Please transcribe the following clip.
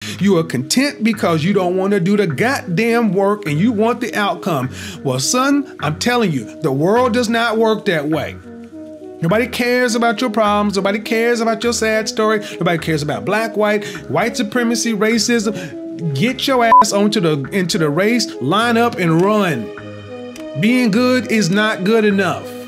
You are content because you don't want to do the goddamn work and you want the outcome. Well, son, I'm telling you, the world does not work that way. Nobody cares about your problems. Nobody cares about your sad story. Nobody cares about black, white supremacy, racism. Get your ass into the race, line up and run. Being good is not good enough.